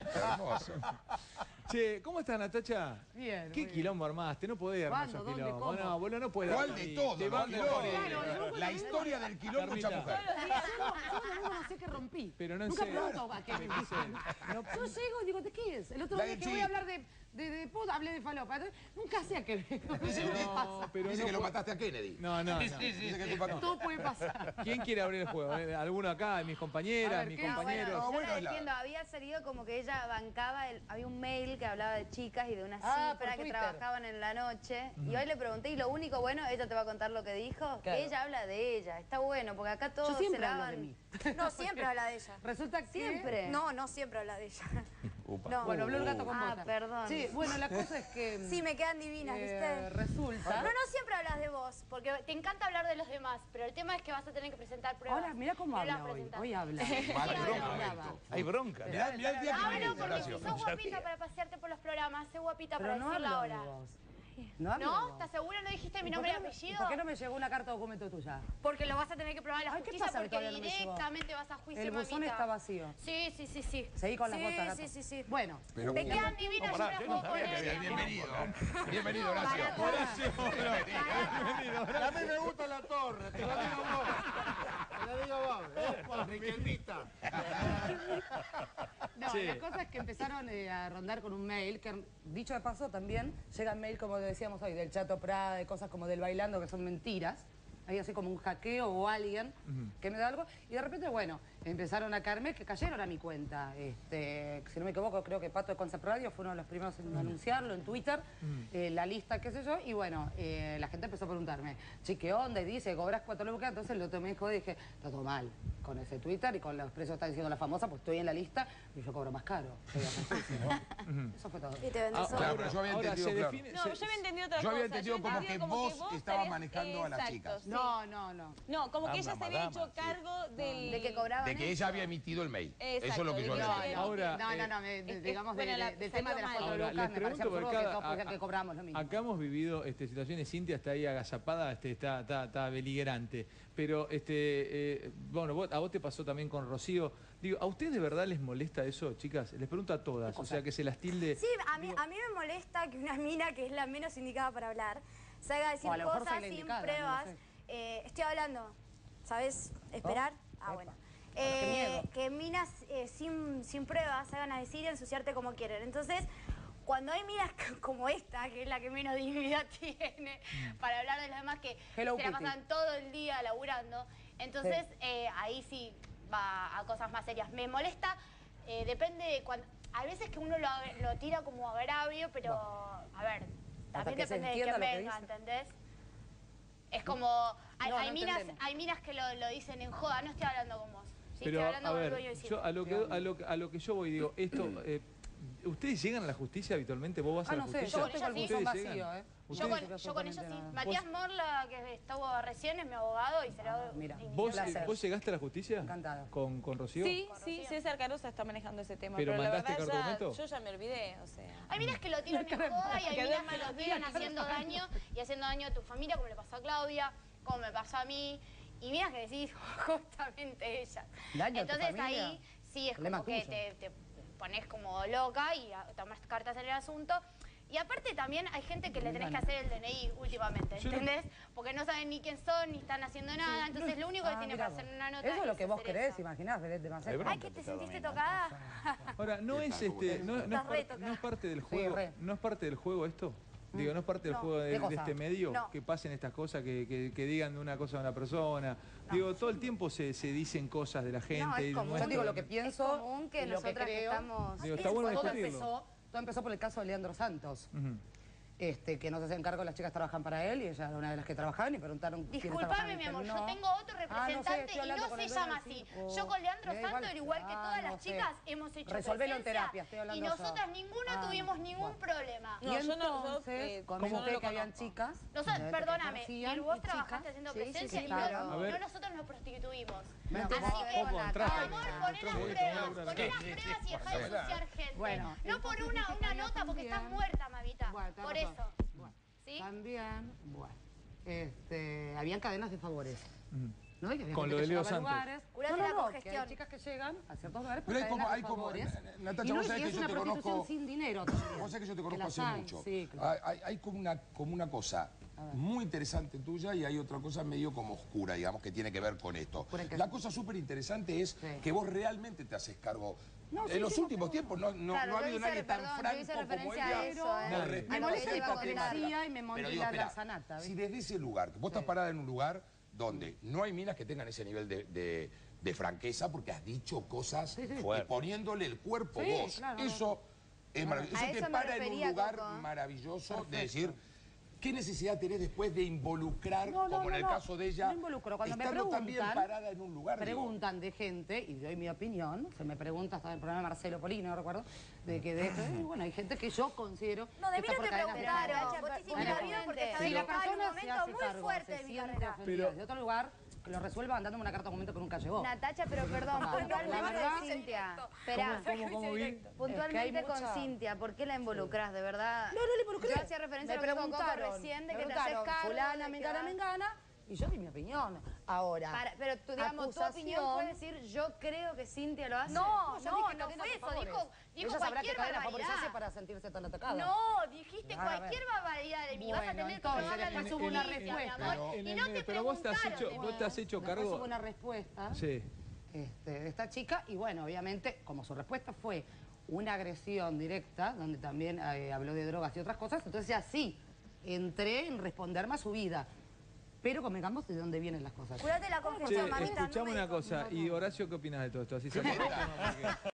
Hermoso. Che, ¿cómo estás, Natacha? Bien. ¿Qué quilombo armaste? No podés armar esos ¿Cuándo? ¿Dónde? quilombos. ¿Cómo? No, boludo, no podés. ¿Cuál de todos? Te van Claro, La historia del quilombo hecha mujer. Yo no sé qué rompí. Pero no en Nunca serio. pregunto a qué me dicen. Yo llego y digo, ¿de qué es? El otro La día de que voy Chi. a hablar de puta, hablé de falopa. Entonces, nunca sé a qué me No, pero Dice no que lo puede- mataste a Kennedy. No. Dice que es culpa tuya. Todo puede pasar. ¿Quién quiere abrir el juego? ¿Alguno acá? ¿Mis A compañeras? ver, ¿Mis ¿qué? compañeros? No, Yo bueno, la es la- defiendo, había salido como que ella bancaba, había un mail que hablaba de chicas y de una Ah, cifra por que Twitter. trabajaban en la noche. Y hoy le pregunté, y lo único bueno, ella te va a contar lo que dijo, Claro. que ella habla de ella. Está bueno, porque acá todos Yo siempre se hablo lavan... de mí. No, siempre habla de ella. Resulta que... Siempre. No, no siempre habla de ella. Upa. No. Bueno, habló el gato con Ah, botas. perdón. Sí, bueno, la cosa es que... Sí, me quedan divinas, ¿viste? Resulta... No siempre hablas de vos, porque te encanta hablar de los demás, pero el tema es que vas a tener que presentar pruebas. Ahora, mira cómo Y no las habla hoy. presentás. Hoy habla. Vale, Sí, bronca, habla. esto. Hay bronca. Mirá el día que Ah, viniste, no, porque Horacio. si sos guapita para pasearte por los programas, sé guapita Pero para no decirlo hablo de ahora. vos. No hablo de ¿No? vos. ¿Estás segura? ¿No dijiste mi ¿Y nombre y por qué no- apellido? ¿Y por qué no me llegó una carta documento tuya? Porque lo vas a tener que probar en la Ay, ¿qué justicia pasa que porque todavía no me llegó? directamente vas a juicio, El buzón mamita. está vacío. Sí. Seguí con las Sí, botas, gato. sí. Bueno. Pero Te quedan divinas, yo pará, me yo las no puedo sabía que poner. había bienvenido. Bienvenido, Horacio. A mí me gusta la torre, te lo digo vos. Te lo digo vos, Riquelmita. No, Sí. la cosa es que empezaron a rondar con un mail, que dicho de paso también llegan mail, como decíamos hoy, del Chato Prada, de cosas como del bailando, que son mentiras. Hay así como un hackeo o alguien que me da algo. Y de repente, bueno, empezaron a caerme, que cayeron a mi cuenta. Si no me equivoco, creo que Pato de Concept Radio fue uno de los primeros en anunciarlo en Twitter, la lista, qué sé yo. Y bueno, la gente empezó a preguntarme, che, ¿qué onda? Y dice, cobras 4 lucas. Entonces lo tomé y dije, está todo mal con ese Twitter y con los precios que está diciendo la famosa, pues estoy en la lista y yo cobro más caro. Eso fue todo. Y te vendes Claro, pero yo había Ahora, entendido, se claro. define... No, yo había entendido otra cosa. Yo había entendido como que vos estabas estarías- manejando a las exacto, chicas. sí. No. No, como que ella se había madama, hecho sí. cargo del... De que cobraban De que eso. ella había emitido el mail. Exacto, Eso es lo que yo de que había ella entendido. Ahora, digamos, bueno, del tema de las salió 4 mal. Ahora, lucas, les me parece pregunto, porque absurdo que todos cada- piensan que cobramos lo mismo. Acá hemos vivido situaciones, Cintia está ahí agazapada, está beligerante. Pero, bueno, a vos te pasó también con Rocío. Digo, ¿a ustedes de verdad les molesta eso, chicas? Les pregunto a todas, o sea, que se las tilde... Sí, a mí me molesta que una mina, que es la menos indicada para hablar, salga a decir O a lo mejor soy cosas la sin indicada, pruebas. no Estoy hablando, ¿sabes? Esperar. Epa. Bueno. Qué miedo. Que minas sin pruebas salgan a decir y ensuciarte como quieren. Entonces, cuando hay minas como esta, que es la que menos dignidad tiene, para hablar de los demás que Hello, se la Kitty. pasan todo el día laburando, entonces ahí sí va a cosas más serias. Me molesta, depende de cuando... Hay veces que uno lo tira como agravio, pero a ver, también que se depende de entienda quién lo que venga, dice. ¿entendés? Es como... Hay, No hay minas, entendemos. hay minas que lo dicen en joda, no estoy hablando con vos. ¿sí? Pero, Estoy hablando a con el ver, dueño de yo a lo que yo voy, digo, esto... ¿Ustedes llegan a la justicia habitualmente? ¿Vos vas a la No sé, justicia? yo con tengo el ella sí. buzón ¿Ustedes vacío, llegan? ¿eh? Yo con ella sí. Nada. Matías Morla, que estuvo recién, es mi abogado y será... mira. ¿Vos, placer. ¿Vos llegaste a la justicia? Encantada. ¿Con Rocío? Sí, César Carosa está manejando ese tema. ¿Pero Pero la mandaste verdad cargamento? yo ya me olvidé, o sea... Hay minas que lo tiran en joda y hay Quedó minas en que lo malos tiran días. haciendo daño y haciendo daño a tu familia, como le pasó a Claudia, como me pasó a mí. Y minas que decís, justamente ella. ¿Daño a tu Entonces familia? ahí sí es Problema como que tuyo. te pones como loca y tomas cartas en el asunto. Y aparte también hay gente que le tenés que hacer el DNI últimamente, Yo no- ¿entendés? Porque no saben ni quién son, ni están haciendo nada. Entonces lo único que tiene mirá para hacer vos. una nota Eso es lo que vos hacer querés, eso. imaginás, Belén de Macedo. Ay, que te sentiste tocada. Ahora, no es no Estás re es tocada. parte del juego, re. no es parte del juego esto. Digo, no es parte del No. juego ¿Qué de cosa? este medio No. que pasen estas cosas, que digan una cosa a una persona. Digo, todo el tiempo se dicen cosas de la gente. No, es y común. Yo muestran- digo lo que pienso Es común que y lo que nosotras que creo. estamos... Digo, está bueno todo discutirlo. empezó por el caso de Leandro Santos. Ujú. Que no se hacen cargo, las chicas trabajan para él y ella era una de las que trabajaban y preguntaron quiénes trabajaban. Disculpame, mi amor, Y yo tengo otro representante y no se llama así. Yo con Leandro Santos, igual que todas las chicas, hemos hecho Resolvelo en presencia terapia, estoy hablando y yo. nosotras ninguna tuvimos ningún problema. Y No, yo no- entonces, yo comenté no lo que habían conozco. chicas. Nosotros, que perdóname, ejercían, y vos y trabajaste chicas. haciendo Sí, sí, presencia sí, y claro. no, A ver. no nosotros nos prostituimos. Mentira. Así que, ¿Cómo por entraste? favor, poné las pruebas, poné las pruebas y dejá de ensuciar gente. Bueno, No por entonces una también- nota porque estás muerta, mamita. Bueno, tenés Por razón. eso. Bueno, ¿Sí? también, bueno, habían cadenas de favores. ¿no? Y que había Con gente lo de que Leo llegaba a Santos. lugares. Curate No, la no, que congestión. hay chicas que llegan a ciertos lugares Pero porque hay como, Natacha, y no, vos y sabés que es yo una te prostitución conozco. sin dinero también. Vos sabés que yo te conozco las hace hay, mucho. sí, claro. Hay como una cosa muy interesante tuya y hay otra cosa medio como oscura, digamos, que tiene que ver con esto. ¿Oscura en qué? La cosa súper interesante es que vos realmente te haces cargo. No, sí, En los sí, últimos tiempos no Claro, ha habido yo hice- nadie tan perdón, yo franco hice como referencia a ella. eso, con a lo que respecto ella a iba esta a contar. temática. Y me mondí Pero digo, la espera, sanata, si ¿viste? desde ese lugar, que vos estás parada en un lugar donde no hay minas que tengan ese nivel de franqueza porque has dicho cosas poniéndole el cuerpo Sí, vos. claro, Eso es maravilloso. A Eso te eso me para en un refería, lugar Coco. maravilloso de decir, ¿qué necesidad tenés después de involucrar, No, como en el caso de ella, no involucro. Cuando me estando preguntan, también parada en un lugar? digo? preguntan de gente, y doy mi opinión, se me pregunta hasta en el programa de Marcelo Polino, recuerdo, de que de esto, y bueno, hay gente que yo considero No, de mí que está no por te cadenas de preguntaron. pago. Vos te hiciste Bueno, la vida porque si sabés la que estaba en un persona se momento hace muy cargo, fuerte se de mi siente carrera. ofendida de otro lugar, que lo resuelva mandándome una carta de documento con un callejón. Natacha, pero perdón, La puntualmente verdad- de Cintia. Esperá. ¿Cómo vi? Puntualmente Es que hay con mucha- Cintia, ¿por qué la involucras? De verdad. No, no le involucré. Yo hacía referencia a Me lo que dijo Coco preguntaron, recién de me que te haces preguntaron, cargo. fulana, de mengana, que va- mengana, y yo di mi opinión. Ahora, Pero tú, digamos, tu opinión acusación- puede decir, yo creo que Cintia lo hace. No, yo no, dije no que fue eso. favores. Dijo Ella sabrá que cualquier cadena barbaridad. favorecerse para sentirse tan atacada. No, dijiste A ver. cualquier barbaridad de mí. Vas a Bueno, tener que entonces, probarla en la después hubo una justicia, mi respuesta. amor. En Y el no medio, te pero vos te has preguntaron hecho, de vos te has hecho Después cargo. hubo una respuesta Sí. de esta chica y bueno, obviamente, como su respuesta fue una agresión directa, donde también habló de drogas y otras cosas, entonces así entré en responderme a su vida. Pero convengamos de dónde vienen las cosas. Curate la Che, congestión, mamita. escuchame una cosa. ¿Y Horacio qué opinas de todo esto? Así se